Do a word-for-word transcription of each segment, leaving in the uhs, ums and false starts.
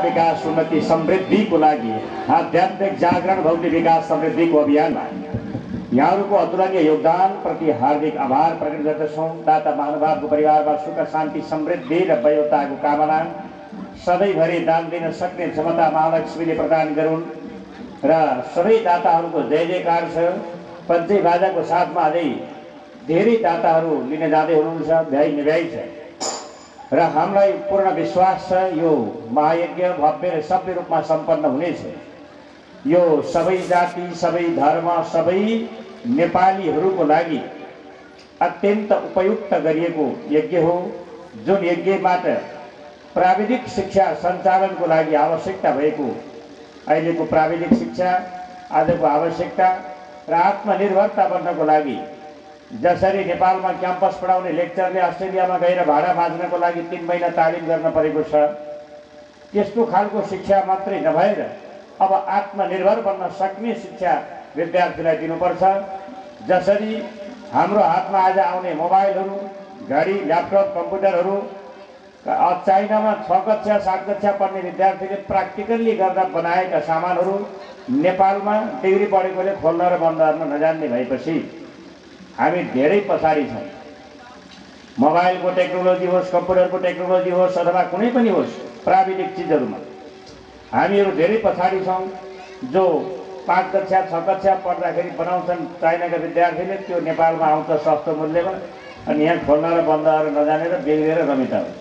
विकास उन्नति समृद्धिको लागि आध्यात्मिक जागरण भौतिक विकास समृद्धिको अभियानमा यहाँहरूको अतुलनीय योगदान प्रति हार्दिक आभार प्रकट गर्दछौँ। दाता महानुभावको परिवारमा सुख शान्ति समृद्धि र वैभवताको कामना सधैँभरि दान दिन सक्ने क्षमता महालक्ष्मीले प्रदान गरून् र सबै दाताहरूको जय जयकार छ। पञ्चै बाजाको साथमा अझै धेरै दाताहरू लिन जाँदै हुनुहुन्छ, भ्याइ निभ्याइ छ र हामीलाई पूर्ण विश्वास छ यो महायज्ञ भव्य र सभ्य रूपमा सम्पन्न हुनेछ। यो सबै जाति, सबै धर्म, सबै नेपालीहरूको लागि अत्यन्त उपयुक्त गरिएको यज्ञ हो, जुन यज्ञबाट प्राविधिक शिक्षा सञ्चालनको लागि आवश्यकता भएको अहिलेको प्राविधिक शिक्षा आजको आवश्यकता र आत्मनिर्भरता बन्नको लागि जसरी नेपालमा क्याम्पस पढाउने लेक्चरले अस्ट्रेलियामा गएर भाडा बाँच्नको लागि तीन महिना तालिम गर्न परेको छ, त्यस्तो खालको शिक्षा मात्रै नभएर अब आत्मनिर्भर बन्न सक्ने शिक्षा विद्यार्थीलाई दिनुपर्छ। जसरी हाम्रो हातमा आज आउने मोबाइलहरू, घडी, ल्यापटप, कम्प्युटरहरू चाइनामा छ कक्षा सात कक्षा पढ्ने विद्यार्थीले प्र्याक्टिकल्ली गर्दा बनाएका सामानहरू नेपालमा डिग्री पढेकोले खोल्न र बन्द गर्न नजान्ने भएपछि हामी धेरै पछाडि छौँ। मोबाइलको टेक्नोलोजी होस्, कम्प्युटरको टेक्नोलोजी होस् अथवा कुनै पनि होस् प्राविधिक चिजहरूमा हामीहरू धेरै पछाडि छौँ। जो पाँच कक्षा छ कक्षा पढ्दाखेरि बनाउँछन् चाइनाका विद्यार्थीले, त्यो नेपालमा आउँछ सस्तो मूल्यमा अनि यहाँ खोल्न र बन्द गर्न नजानेर बिग्रेर रमिता हुन्छ।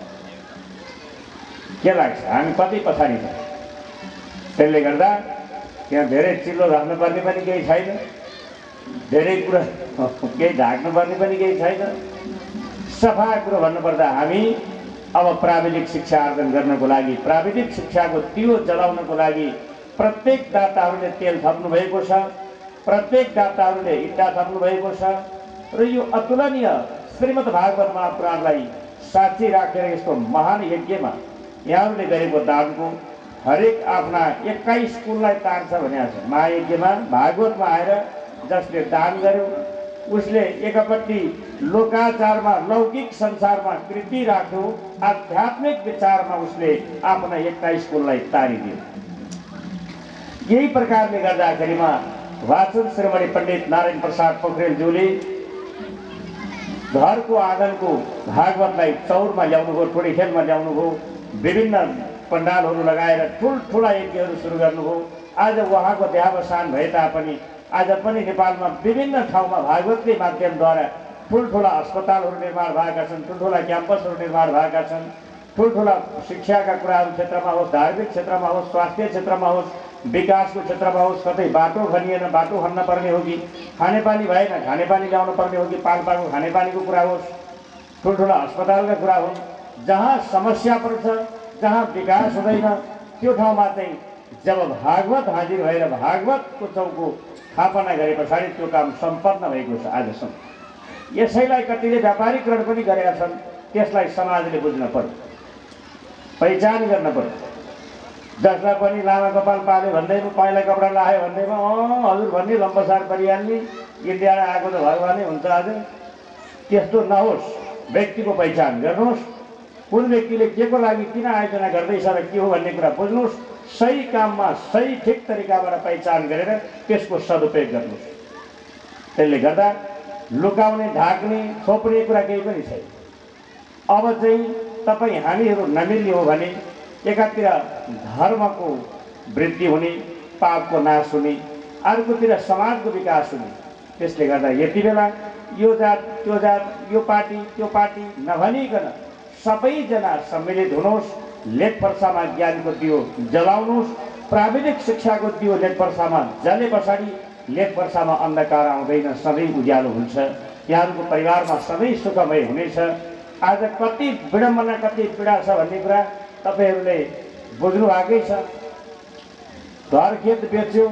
के लाग्छ हामी कति पछाडि छौँ? त्यसले गर्दा त्यहाँ धेरै चिल्लो राख्नुपर्ने पनि केही छैन, धेरै कुरा केही ढाक्नुपर्ने पनि केही छैन। सफा कुरो भन्नुपर्दा हामी अब प्राविधिक शिक्षा आर्जन गर्नको लागि, प्राविधिक शिक्षाको दियो जलाउनको लागि प्रत्येक दाताहरूले तेल थप्नु भएको छ, प्रत्येक दाताहरूले इट्टा थप्नु भएको छ र यो अतुलनीय श्रीमद् भागवत महापुराणलाई साक्षी राखेर यसको महान यज्ञमा यहाँहरूले गरेको दानको हरेक आफ्ना एक्काइस कुललाई तार्छ भनेको छ। महायज्ञमा भागवतमा आएर जसले दान गर्यो उसले एकपट्टि लोकाचारमा लौकिक संसारमा कृति राख्यो, आध्यात्मिक विचारमा उसले आफ्ना एक्काइस कुललाई तारिदियो। यही प्रकारले गर्दाखेरिमा वाचन श्रीमती पण्डित नारायण प्रसाद पोखरेलज्यूले घरको आँगनको भागवतलाई चौरमा ल्याउनुभयो, टोडी खेलमा ल्याउनुभयो, विभिन्न पण्डालहरू लगाएर ठुल्ठुला यज्ञहरू सुरु गर्नुभयो। आज उहाँको देहावसान भए तापनि आज पनि नेपालमा विभिन्न ठाउँमा भागवतकै माध्यमद्वारा ठुल्ठुला अस्पतालहरू निर्माण भएका छन्, ठुल्ठुला क्याम्पसहरू निर्माण भएका छन्, ठुल्ठुला शिक्षाका कुराहरू क्षेत्रमा होस्, धार्मिक क्षेत्रमा होस्, स्वास्थ्य क्षेत्रमा होस्, विकासको क्षेत्रमा होस्। कतै बाटो खनिएन, बाटो खन्न पर्ने हो कि खानेपानी भएन, खानेपानी ल्याउनु पर्ने हो कि पाल्पाको खानेपानीको कुरा होस्, ठुल्ठुला अस्पतालका कुरा हुन्। जहाँ समस्या पर्छ, जहाँ विकास हुँदैन, त्यो ठाउँमा चाहिँ जब भागवत हाजिर भएर भागवतको चौको स्थापना गरे पछाडि त्यो काम सम्पन्न भएको छ आजसम्म। यसैलाई कतिले व्यापारीकरण पनि गरेका छन्, त्यसलाई समाजले बुझ्न पर्यो, पहिचान गर्न पर्यो। जसलाई पनि लामा कपाल पाल्यो भन्दैमा, पहिला कपडा लगायो भन्दैमा अँ हजुर भन्ने लम्बसार परिहाल्ने, इन्डिया आएको त भगवानै हुन्छ आज। त्यस्तो नहोस्, व्यक्तिको पहिचान गर्नुहोस्, कुन व्यक्तिले के को लागि किन आयोजना गर्दैछ र के हो भन्ने कुरा बुझ्नुहोस्, सही काममा सही ठिक तरिकाबाट पहिचान गरेर त्यसको सदुपयोग गर्नुहोस्। त्यसले गर्दा लुकाउने, ढाक्ने, छोप्ने कुरा केही पनि छैन। अब चाहिँ तपाईँ हामीहरू नमिल्ने हो भने एकातिर धर्मको वृद्धि हुने, पापको नाश हुने, अर्कोतिर समाजको विकास हुने। त्यसले गर्दा यति बेला यो जात त्यो जात, यो पार्टी त्यो पार्टी नभनिकन सबैजना सम्मिलित हुनुहोस्, लेखपर्सामा ज्ञानको दियो जलाउनुहोस्। प्राविधिक शिक्षाको दियो लेखपर्सामा जले पछाडि लेखपर्सामा अन्धकार आउँदैन, सधैँ उज्यालो हुन्छ। यहाँहरूको परिवारमा सधैँ सुखमय हुनेछ। आज कति विडम्बना, कति पीडा छ भन्ने कुरा तपाईँहरूले बुझ्नु भएकै छ। घर खेत बेच्यो,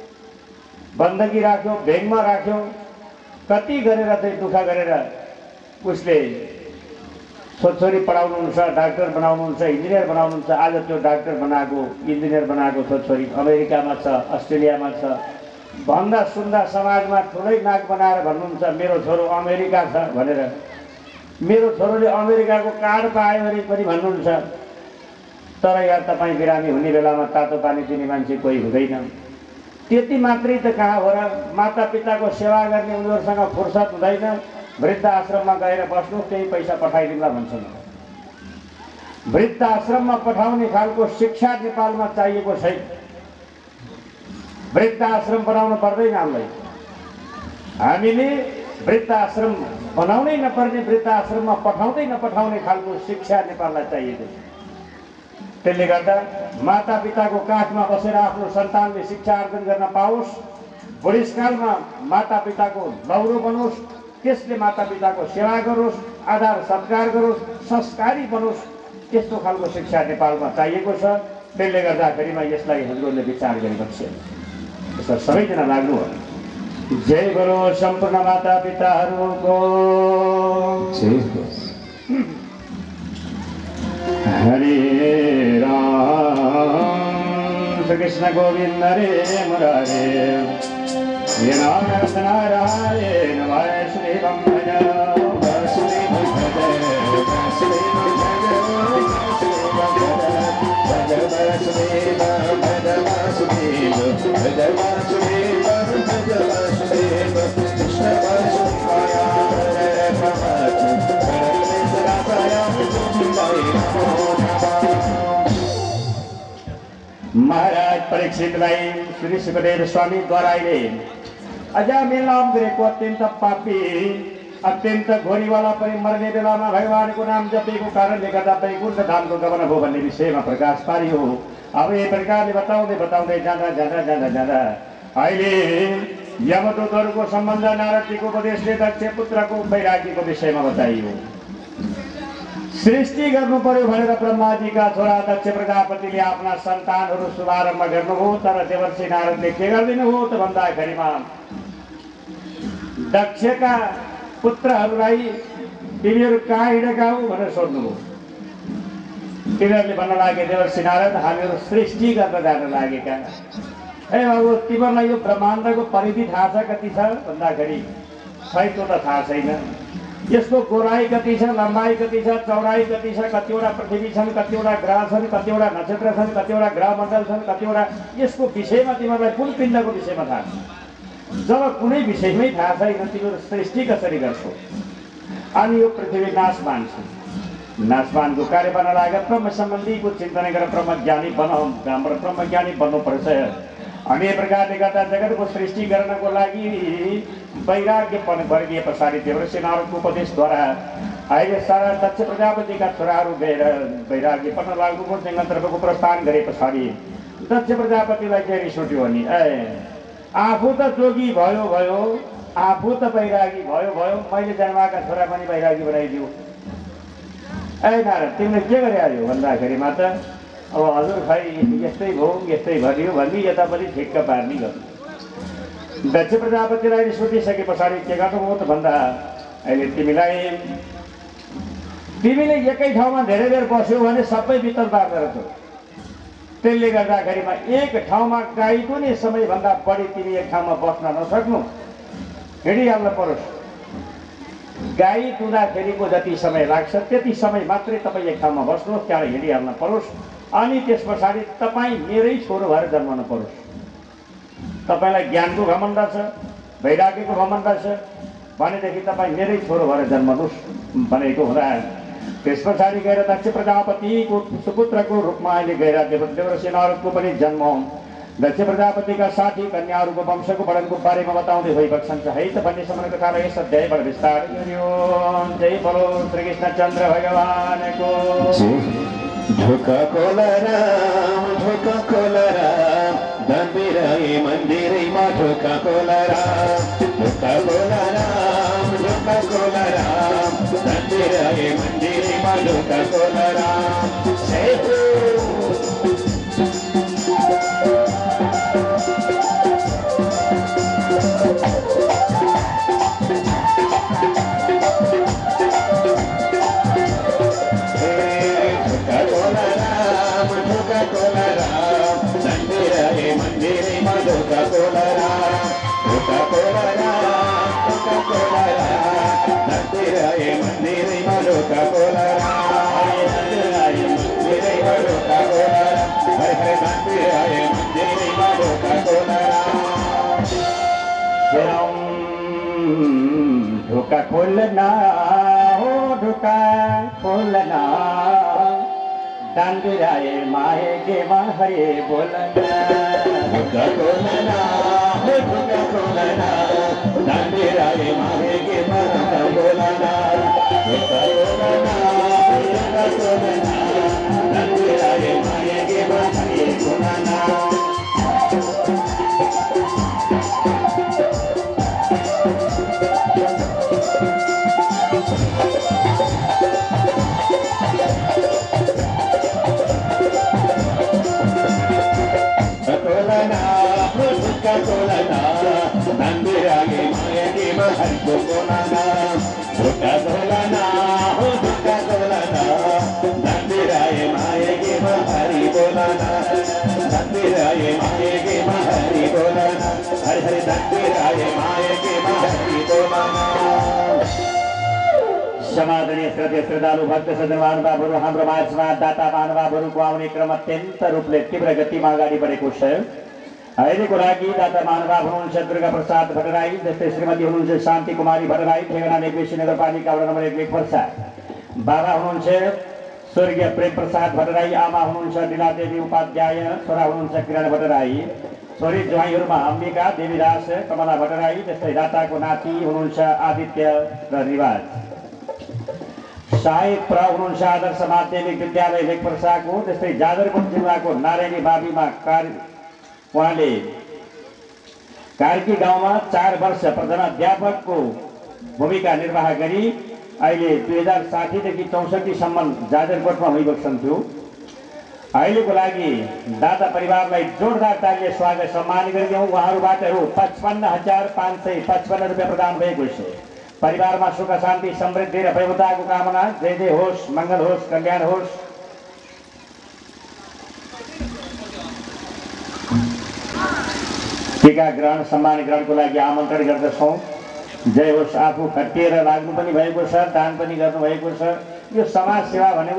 बन्दगी राख्यो, ब्याङ्कमा राख्यो, कति गरेर चाहिँ दुःख गरेर उसले छोरछोरी पढाउनुहुन्छ, डाक्टर बनाउनुहुन्छ, इन्जिनियर बनाउनुहुन्छ। आज त्यो डाक्टर बनाएको, इन्जिनियर बनाएको छोरछोरी अमेरिकामा छ, अस्ट्रेलियामा छ। भन्दा सुन्दा समाजमा ठुलै नाक बनाएर भन्नुहुन्छ मेरो छोरो अमेरिका छ भनेर, मेरो छोरोले अमेरिकाको कार्ड पायो भने पनि भन्नुहुन्छ। तर यार तपाईँ बिरामी हुने बेलामा तातो पानी दिने मान्छे कोही हुँदैन। त्यति मात्रै त कहाँ हो र? माता पिताको सेवा गर्ने उनीहरूसँग फुर्सद हुँदैन। वृद्ध आश्रममा गएर बस्नु, त्यही पैसा पठाइदिउँला भन्छन्। वृद्ध आश्रममा पठाउने खालको शिक्षा नेपालमा चाहिएको छैन। वृद्ध आश्रम बनाउनु पर्दैन हामीलाई। हामीले वृद्ध आश्रम बनाउनै नपर्ने, वृद्ध आश्रममा पठाउँदै नपठाउने खालको शिक्षा नेपाललाई चाहिएको छ। त्यसले गर्दा माता पिताको काखमा बसेर आफ्नो सन्तानले शिक्षा आर्जन गर्न पाओस्, बुढेसकालमा माता पिताको लौरो बनोस्, त्यसले माता पिताको सेवा गरोस्, आदर सत्कार गरोस्, संस्कारी बनोस्, त्यस्तो खालको शिक्षा नेपालमा चाहिएको छ। त्यसले गर्दाखेरिमा यसलाई हजुरहरूले विचार गरिबक्छ। यसमा सबैजना लाग्नु हो। जय बोलो सम्पूर्ण माता पिताहरूको। हरे राम कृष्ण गोविंद हरे मुरारे ये नारायण नारायण वासुदेवं भज वासुदेवं भज वासुदेवं भज वासुदेवं भज वासुदेवं भज वासुदेवं भज वासुदेवं कृष्ण वासुदेवाय हरे महाराज परीक्षितलाई श्री सुखदेव स्वामी द्वाराले अजामिल नाम गरेको अत्यन्त पापी, अत्यन्त घोरीवाला पनि मर्ने बेलामा भगवानको नाम जपेको कारणले गर्दा वैकुण्ठ धामको गमन भयो भन्ने विषयमा प्रकाश पारियो। अब यही प्रकारले बताउँदै बताउँदै जाँदा जाँदा जाँदा जाँदा अहिले यमदूतहरूको सम्बन्ध नारदजीको उपदेशले दक्ष पुत्रको वैराग्यको विषयमा बताइयो। सृष्टि गर्नु पर्यो भनेर ब्रह्माजीका छोरा दक्ष प्रजापतिले आफ्ना सन्तानहरू शुभारम्भ गर्नुभयो। तर देवर्षि नारदले के गरिदिनु हो त भन्दाखेरिमा दक्षका पुत्रहरूलाई तिमीहरू कहाँ हिँडेका हौ भनेर सोध्नुभयो। तिनीहरूले भन्न लागे देवर्षि नारद हामीहरू सृष्टि गर्न जान लागेका। ए बाबु तिमीहरूलाई यो ब्रह्माण्डको परिधि थाहा छ कति छ भन्दाखेरि खैतो त थाहा छैन। यसको गोराई कति छ, लम्बाई कति छ, चौडाई कति छ, कतिवटा पृथ्वी छन्, कतिवटा ग्रह छन्, कतिवटा नक्षत्र छन्, कतिवटा ग्रह मण्डल छन्, कतिवटा यसको विषयमा तिमीहरूलाई कुन पिण्डको विषयमा थाहा छ? जब कुनै विषयमै थाहा छैन तिमीहरू सृष्टि कसरी गर्छौ? अनि यो पृथ्वी नाशमान छ, नाशमानको कार्य बन्न लागेर ब्रह्म सम्बन्धीको चिन्तन गरेर ब्रह्मज्ञानी बनाऊ, हाम्रो ब्रह्मज्ञानी बन्नुपर्छ। अनि यो प्रकारले गर्दा जगतको सृष्टि गर्नको लागि वैराग्य वर्गीय पछाडि देवर्षि नारदको उपदेशद्वारा अहिले सारा दक्ष प्रजापतिका छोराहरू गएर वैराग्य पढ्न लाग्नुभयो। जङ्गलतर्फको प्रस्थान गरे पछाडि दक्ष प्रजापतिलाई के रिस उठ्यो भने ए आफू त जोगी भयो भयो, आफू त वैरागी भयो भयो, मैले जन्माएका छोरा पनि वैरागी बनाइदियो। ए नारद तिमीले के गरे आयो भन्दाखेरिमा त अब हजुर खै यस्तै भयो यस्तै भनियो भन्ने यतापट्टि ठिक्क पार्ने गर्नु। दक्ष प्रजापतिलाई सुटिसके पछाडि के गर्नुभयो त भन्दा अहिले तिमीलाई तिमीले एकै ठाउँमा धेरै बेर बस्यौ भने सबै बित्तल पार्दो रहेछौ। त्यसले गर्दाखेरिमा एक ठाउँमा गाईको नै समयभन्दा बढी तिमी एक ठाउँमा बस्न नसक्नु, हिँडिहाल्न परोस्। गाई दुँदाखेरिको जति समय लाग्छ त्यति समय मात्रै तपाईँ एक ठाउँमा बस्नुहोस्, त्यहाँ हिँडिहाल्न परोस्। अनि त्यस पछाडि तपाईँ मेरै छोरो भएर जन्मन परोस्। तपाईँलाई ज्ञानको घमण्ड छ, वैराग्यको घमण्ड छ भनेदेखि तपाईँ मेरै छोरो भएर जन्मनुहोस् भनेको हुँदा त्यस पछाडि गएर दक्ष प्रजापतिको सुपुत्रको रूपमा अहिले गएर देवर्षि नारदको पनि जन्म दक्ष प्रजापतिका साठी कन्याहरूको वंशको वर्णनको बारेमा बताउँदै भइबक्छन् है त भन्ने समय कथालाई यस अध्यायबाट विस्तार गरियो। जय बोलो श्रीकृष्ण चन्द्र भगवानको। ढोका खोला राम, ढोका खोला राम, दम्बिराई मन्दिरैमा ढोका खोला राम, ढोका खोला राम, ढोका खोला राम, दम्बिराई मन्दिरैमा ढोका खोला राम। जय हो Coca-Cola, Coca-Cola, Coca-Cola, Coca-Cola, Coca-Cola, ढोका खोलना हो ढोका खोलना दान बिराए माए के हरे बोलना ढोका खोलना हो ढोका खोलना दान बिराए माए के बोलना ढोका खोलना ढोका खोलना दान बिराए माए के हरे बोलना Nandiraye mayage mahari bolana Dhoka bolana ho dhoka bolana Nandiraye mayage mahari bolana Nandiraye mayage mahari bolana Hari hari Nandiraye mayage mahari bolana समादरणीय श्रद्धेय श्रद्धालु भक्त सज्जन महानुभावहरू हाम्रो माझमा दाता महानुभावहरूको आउने क्रम अत्यन्त रूपले तीव्र गतिमा अगाडि बढेको छ। अहिलेको लागि दाता महानुभाव हुनुहुन्छ दुर्गा प्रसाद भट्टराई, जस्तै श्रीमती हुनुहुन्छ शान्ति कुमारी भट्टराई, ठेगाना नेकबेसी नगरपालिका वडा नम्बर एक लेखवर्षा। बाबा हुनुहुन्छ स्वर्गीय प्रेम प्रसाद भट्टराई, आमा हुनुहुन्छ लीलादेवी उपाध्याय, छोरा हुनुहुन्छ किरण भट्टराई, छोरी ज्वाइँहरूमा अम्बिका देवीदास कमला भट्टराई, जस्तै दाताको नाति हुनुहुन्छ आदित्य र रिवाज। सहायक प्र हुनुहुन्छ आदर्श माध्यमिक विद्यालय लेखवर्षाको, जस्तै जाजरकोट जिल्लाको नारायणी बाबीमा कार्य उहाँले कार्की गाउँमा चार वर्ष प्रधानाध्यापकको भूमिका निर्वाह गरी अहिले दुई हजार साठीदेखि चौसठीसम्म जाजरकोटमा भइबस्छन्थ्यो। अहिलेको लागि दाता परिवारलाई जोरदार तालीले स्वागत सम्मान गरिदिउँ। उहाँहरूबाट रु पचपन्न हजार पाँच सय पचपन्न रुपियाँ प्रदान भएको छ। परिवारमा सुख शान्ति समृद्धि र वैभवताको कामना। जय जय होस्, मङ्गल होस्, कल्याण होस्। टीका ग्रहण सम्मान ग्रहणको लागि आमन्त्रण गर्दछौँ। जय होस्। आफू खटिएर लाग्नु पनि भएको छ, दान पनि गर्नुभएको छ। यो समाज सेवा भनेको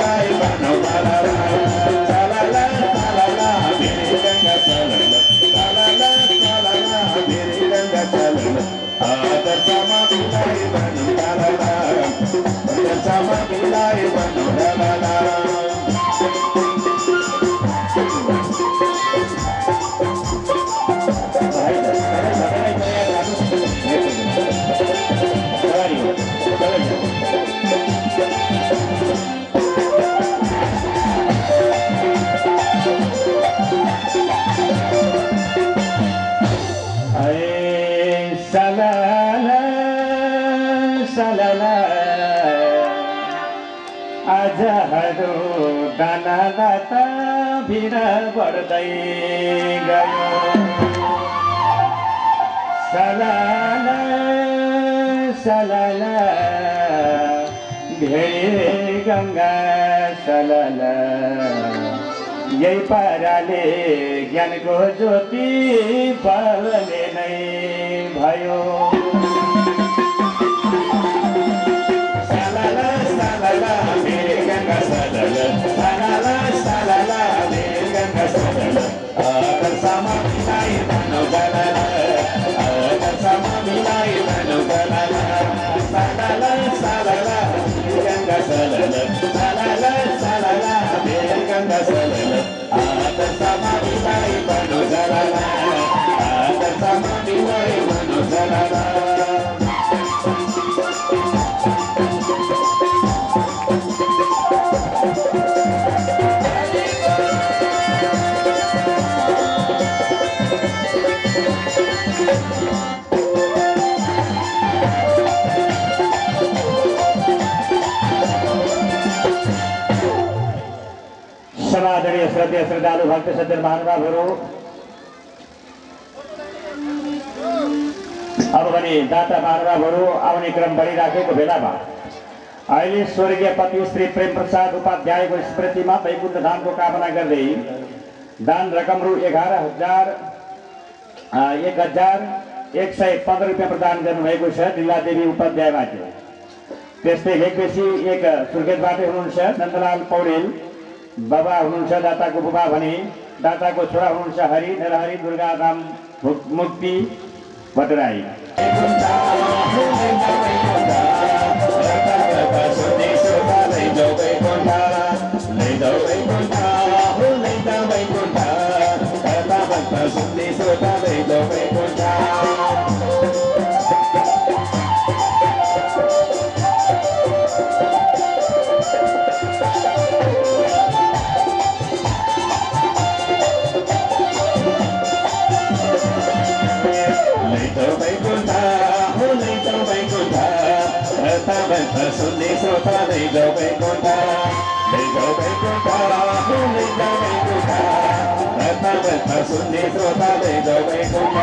आजहरू दाना दाता भिड बढ्दै गयो। सलाला सलाला भेडे गङ्गा सलाला यही पाराले ज्ञानको ज्योति बल्ने नै भयो। समादरणीय श्रद्धेय श्रद्धालु भक्त सज्जन महानुभावहरू, अब भने दाता महानुभावहरू आउने क्रम बढिराखेको बेलामा अहिले स्वर्गीय पति श्री प्रेम प्रसाद उपाध्यायको स्मृतिमा वैकुण्ठ धामको कामना गर्दै दान रकम रु एघार हजार एक हजार एक सय पन्ध्र रुपियाँ प्रदान गर्नुभएको छ लीलादेवी उपाध्यायबाट। त्यस्तै लेखबेसी एक सुर्खेतबाटै हुनुहुन्छ नन्दलाल पौडेल, बाबा हुनुहुन्छ दाताको बुबा भने दाताको छोरा हुनुहुन्छ हरि नरहरि दुर्गा राम मुक्ति भट्टराई। श्रोता लैजाऊ वैकुण्ठ लैजाऊ वैकुण्ठ लैजाऊ वैकुण्ठ कथा कथा सुन्ने श्रोता लैजाऊ वैकुण्ठ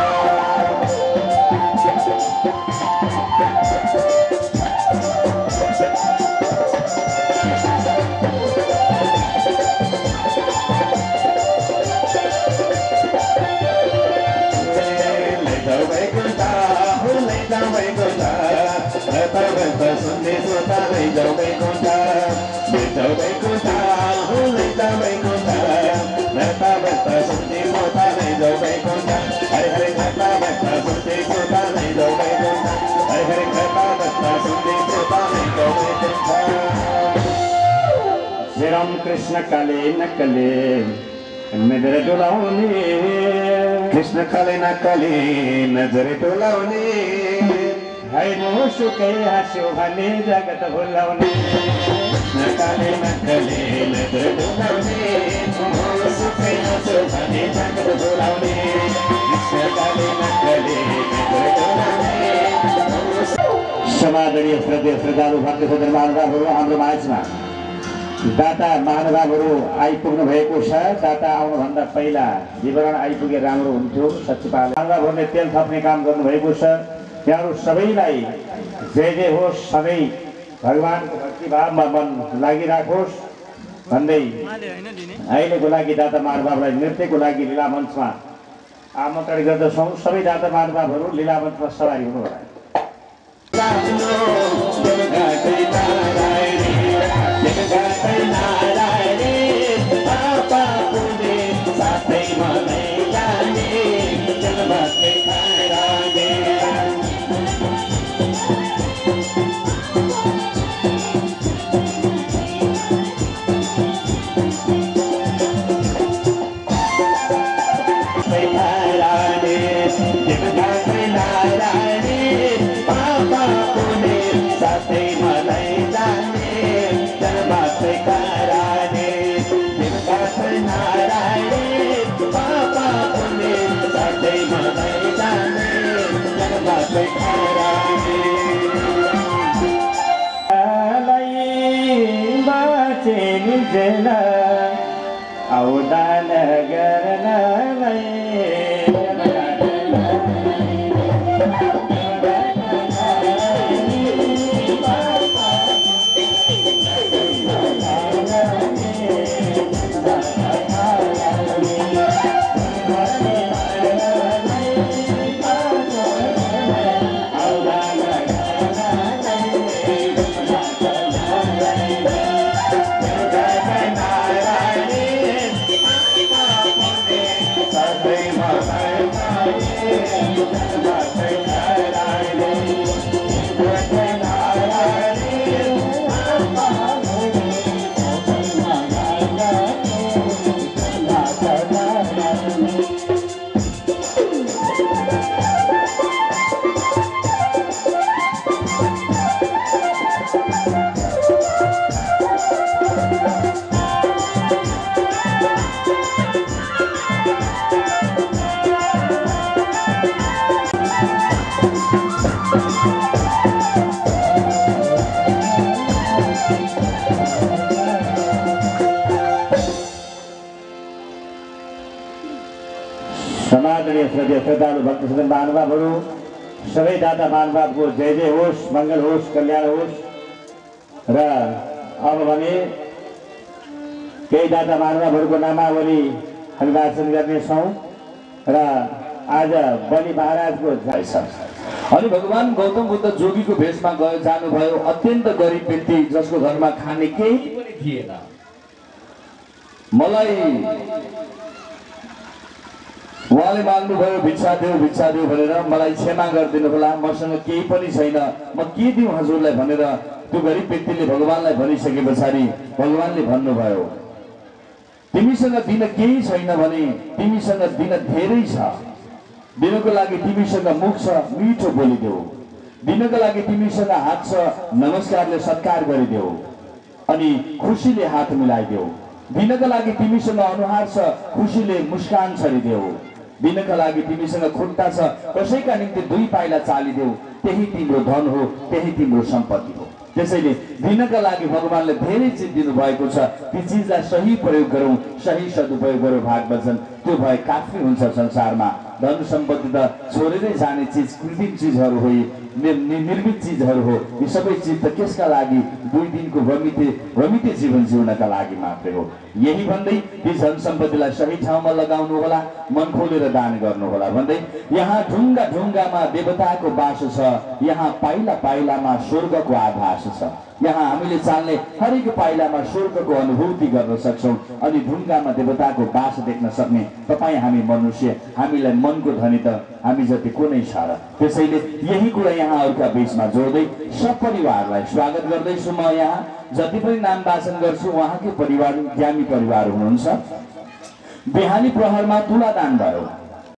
सुन्ने श्रोता लैजाऊ वैकुण्ठ लैजाऊ वैकुण्ठ लैजाऊ वैकुण्ठ कथा कथा सुन्ने श्रोता लैजाऊ वैकुण्ठ हरे हरे कथा कथा सुन्ने श्रोता लैजाऊ वैकुण्ठ हरे हरे कथा कथा सुन्ने श्रोता लैजाऊ वैकुण्ठ श्री राम कृष्ण काले नकले नजर डोलाउने कृष्ण काले नकले नजर डोलाउने है मुसुकै हाँस्यो भने जगत भुलाउने नकाले नकले नजर डोलाउने मुसुकै हाँस्यो भने जगत भुलाउने कृष्ण काले नकले नजर डोलाउने समादरणीय श्रद्धेय श्रद्धालु भक्त सदन महानुभावहरू हाम्रो माझमा दाता महानुभावहरू आइपुग्नु भएको छ। दाता आउनुभन्दा पहिला विवरण आइपुगे राम्रो हुन्थ्यो। सचिवालय महानुभावहरूले तेल थप्ने काम गर्नुभएको छ। त्यहाँहरू सबैलाई जय जय होस्, सधैँ भगवानको भक्तिभावमा मन लागिराखोस् भन्दै अहिलेको लागि दाता महानुभावलाई नृत्यको लागि लीला मञ्चमा आमन्त्रण गर्दछौँ। सबै दाता महानुभावहरू लीला मञ्चमा सवारी हुनुहोला। औदान गर्नलाई समादरणीय श्रद्धेय श्रद्धालु भक्त सदन महानुभावहरू सबै दाता महानुभावको जय जय होस्, मङ्गल होस्, कल्याण होस्। र अब भने केही दाता महानुभावहरूको नामावली हामी वाचन गर्नेछौँ र आज बलि महाराजको अनि भगवान गौतम बुद्ध जोगीको भेषमा गयो जानुभयो। अत्यन्त गरिब व्यक्ति जसको घरमा खाने केही पनि थिएन। मलाई उहाँले माग्नुभयो भिक्षा देऊ भिक्षा देऊ भनेर, मलाई क्षमा गरिदिनु होला, मसँग केही पनि छैन, म के दिउँ हजुरलाई भनेर त्यो गरिब व्यक्तिले भगवानलाई भनिसके पछाडि भगवानले भन्नुभयो तिमीसँग दिन केही छैन भने तिमीसँग दिन धेरै छ। दिनको लागि तिमीसँग मुख छ, मिठो बोलिदेऊ। दिनको लागि तिमीसँग हात छ, नमस्कारले सत्कार गरिदेऊ अनि खुसीले हात मिलाइदेऊ। दिनको लागि तिमीसँग अनुहार छ, खुसीले मुस्कान छरिदेऊ। दिनका लागि तिमीसँग खुट्टा छ, कसैका निम्ति दुई पाइला चालिदेऊ। त्यही तिम्रो धन हो, त्यही तिम्रो सम्पत्ति हो। त्यसैले दिनका लागि भगवानले धेरै चिज दिनुभएको छ। ती चिजलाई सही प्रयोग गरौँ, सही सदुपयोग गरौँ भाग वचन, त्यो भए काफी हुन्छ। संसारमा धन सम्पत्ति त छोडेरै जाने चिज कृत्रिम चिजहरू हो, निर्मित चिजहरू हो। यी सबै चिज त केसका लागि? दुई दिनको भ्रमिते भ्रमिते जीवन जिउनका लागि मात्रै हो। यही भन्दै ती धन सम्पत्तिलाई सही ठाउँमा लगाउनु होला, मन खोलेर दान गर्नु होला भन्दै यहाँ ढुङ्गा ढुङ्गामा देवताको बास छ, यहाँ पाइला पाइलामा स्वर्गको आभास छ। यहाँ हामीले चाल्ने हरेक पाइलामा स्वर्गको अनुभूति गर्न सक्छौँ अनि ढुङ्गामा देवताको बास देख्न सक्ने तपाईँ हामी मनुष्य, हामीलाई मनको धनी त हामी जति कुनै छ र। त्यसैले यही कुरा यहाँहरूका बीचमा जोड्दै सपरिवारलाई स्वागत गर्दैछु। म यहाँ जति पनि नाम वाचन गर्छु उहाँकै परिवार ज्ञानी परिवार हुनुहुन्छ। बिहानी प्रहरमा तुला दान भयो।